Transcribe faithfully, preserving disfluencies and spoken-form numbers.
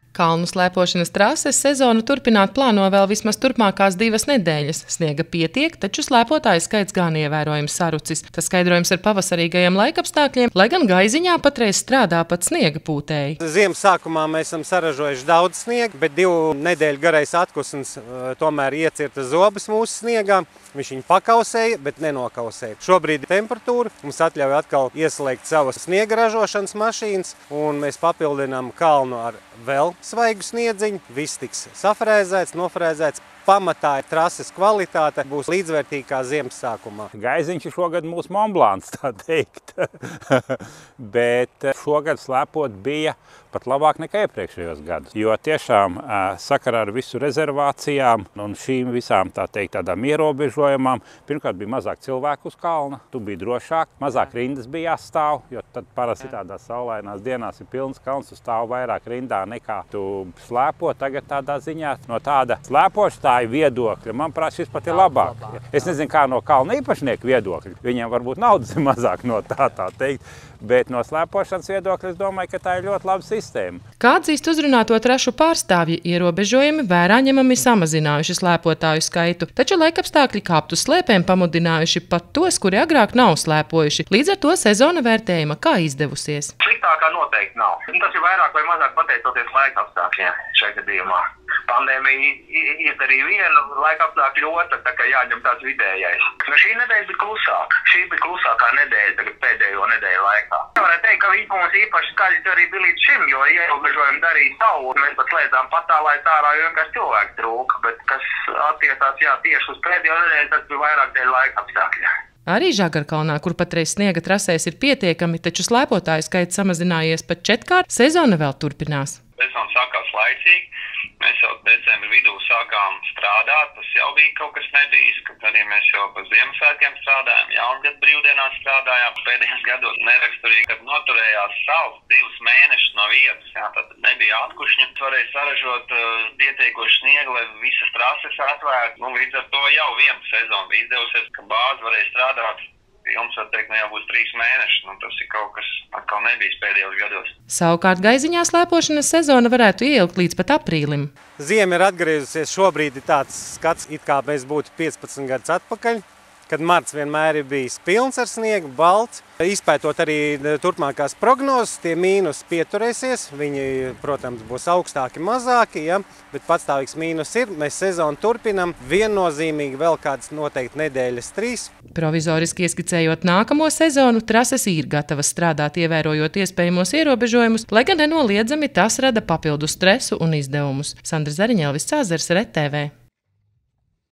Kalnu slēpošanas trases sezonu turpināt plāno vēl vismaz turpmākās divas nedēļas. Sniega pietiek, taču slēpotāju skaits gan ievērojams sarucis. Tas skaidrojums ar pavasarīgajiem laikapstākļiem, lai gan Gaiziņā patreiz strādā pat sniega pūtēji. Ziemas sākumā mēs esam saražojuši daudz sniega, bet divu nedēļu garais atkusns tomēr iecirta zobus mūsu sniegā. Viņš viņu pakausēja, bet nenokausēja. Šobrīd temperatūra mums atļauj atkal ieslēgt savas sniega ražošanas mašīnas, un mēs papildinām kalnu ar vēl svaigu sniedziņu. Viss tiks safrēzēts, nofrēzēts. Pamatā trases kvalitāte būs līdzvērtīga kā ziemas sākumā. Gaiziņš ir šogad mūsu Monblāns, tā teikt. Bet šogad slēpot bija pat labāk nekā iepriekšējos gadus. Jo tiešām sakarā ar visu rezervācijām un šīm visām tā teikt tādām ierobežojumām, pirmkārt bija mazāk cilvēku uz kalna, tu biji drošāk, mazāk rindas bija jāstāv, jo tad parasti tādās saulainās dienās ir pilns kalns, tu stāv vairāk rindā nekā tu slēpo. Tagad tādā ziņā no tāda slēpoštāja viedokļa, manuprāt, šis pat ir labāk. Es nezinu, kā no kalna īpašnieku viedokļa. Viņiem varbūt naudas ir mazāk no tā, tā teikt, bet no slēpošanas viedokļa es domāju, ka tā ir ļoti laba sistēma. Kā atzīst uzrunāto trašu pārstāvji, ierobežojumi vērā ņemami samazinājuši slēpotāju skaitu, taču laikapstākļi kāpt uz slēpēm pamudinājuši pat tos, kuri agrāk nav slēpojuši. Līdz ar to sezona vērtējuma kā izdevusies. Sliktākā noteikti nav. Tas ir vairāk vai mazāk pateicoties laikapstākļiem šajā gadījumā. Pandēmija izdarīja vienu laikapstākļu otru, tā kā jāņem tāds vidējais. Nu, šī nedēļa bija klusāka. Šī bija klusākā nedēļa tagad pēdējo nedēļu laikā. Varētu teikt, ka viņi mums īpaši skaļi arī bija līdz šim, jo ierobežojumi darīja savu. Mēs pat slēdzām patālājs ārā, jo vienkārši cilvēku trūka, bet kas attiecās jā, tieši uz pēdējo nedēļu, tas bija vairāk dēļ laikapstākļa. Arī Žagarkalnā, kur patreiz sniega trasēs ir pietiekami, taču slēpotāju skaits samazinājies pat četrkārt, sezona vēl turpinās. Sezona sākās laicīgi. Mēs jau decembra vidū sākām strādāt, tas jau bija kaut kas nebijis, kad arī mēs jau pa Ziemassvētkiem strādājām, jaungada brīvdienās strādājām. Pēdējos gados neraksturīgi, kad noturējās sals divus mēnešus no vietas, jā, tad nebija atkušņa, varēja saražot uh, pietiekoši sniegu, lai visas trases atvērtu. Nu, līdz ar to jau viena sezona bija izdevusies, ka bāze varēja strādāt. Jums, var teikt, nu jau būs trīs mēneši, nu tas ir kaut kas atkal nebijis pēdējos gados. Savukārt Gaiziņā slēpošanas sezona varētu ieilgt līdz pat aprīlim. Ziema ir atgriezusies, šobrīd ir tāds skats, it kā mēs būtu piecpadsmit gadus atpakaļ, kad marts vienmēr ir bijis pilns ar sniegu, balts. Izpētot arī turpmākās prognozes, tie mīnus pieturēsies, viņi, protams, būs augstāki, mazāki, ja? Bet patstāvīgs mīnus ir. Mēs sezonu turpinam, viennozīmīgi vēl kādas noteikti nedēļas trīs. Provizoriski ieskicējot nākamo sezonu, trases ir gatavas strādāt, ievērojot iespējamos ierobežojumus, lai gan nenoliedzami tas rada papildu stresu un izdevumus. Sandra Zariņa, Elvis Cāzars, R T V.